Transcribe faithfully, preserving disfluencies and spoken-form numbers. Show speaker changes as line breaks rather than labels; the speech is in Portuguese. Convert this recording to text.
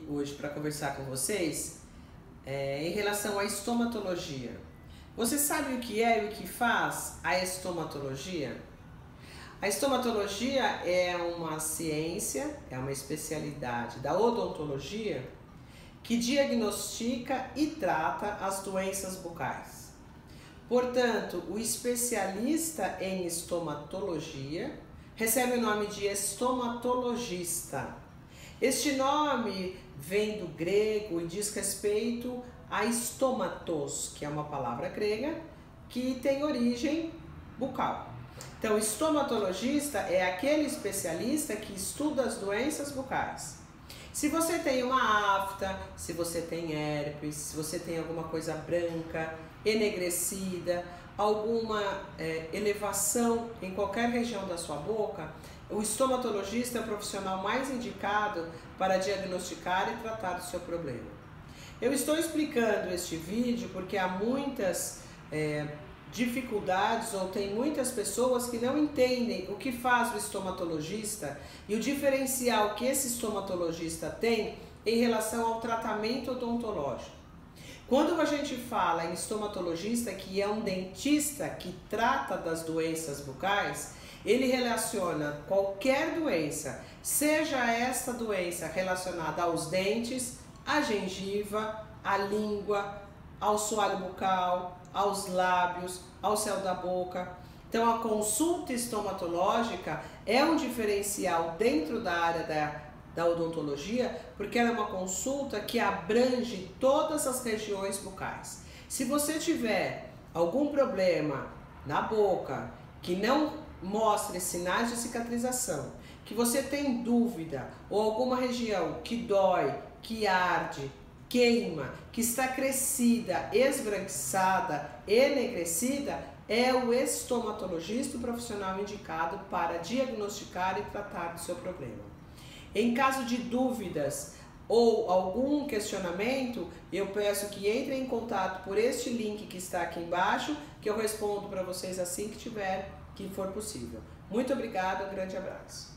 hoje para conversar com vocês é, em relação à estomatologia. Você sabe o que é e o que faz a estomatologia? A estomatologia é uma ciência, é uma especialidade da odontologia que diagnostica e trata as doenças bucais. Portanto, o especialista em estomatologia recebe o nome de estomatologista. Este nome vem do grego e diz respeito a estomatos, que é uma palavra grega que tem origem bucal. Então, estomatologista é aquele especialista que estuda as doenças bucais. Se você tem uma afta, se você tem herpes, se você tem alguma coisa branca, enegrecida, alguma é, elevação em qualquer região da sua boca, o estomatologista é o profissional mais indicado para diagnosticar e tratar do seu problema. Eu estou explicando este vídeo porque há muitas é, dificuldades ou tem muitas pessoas que não entendem o que faz o estomatologista e o diferencial que esse estomatologista tem em relação ao tratamento odontológico. Quando a gente fala em estomatologista, que é um dentista que trata das doenças bucais, ele relaciona qualquer doença, seja esta doença relacionada aos dentes, à gengiva, à língua, ao soalho bucal, aos lábios, ao céu da boca. Então a consulta estomatológica é um diferencial dentro da área da, da odontologia, porque ela é uma consulta que abrange todas as regiões bucais. Se você tiver algum problema na boca que não mostre sinais de cicatrização, que você tem dúvida ou alguma região que dói, que arde, queima, que está crescida, esbranquiçada, enegrecida, é o estomatologista o profissional indicado para diagnosticar e tratar do seu problema. Em caso de dúvidas ou algum questionamento, eu peço que entrem em contato por este link que está aqui embaixo, que eu respondo para vocês assim que tiver, que for possível. Muito obrigada, um grande abraço.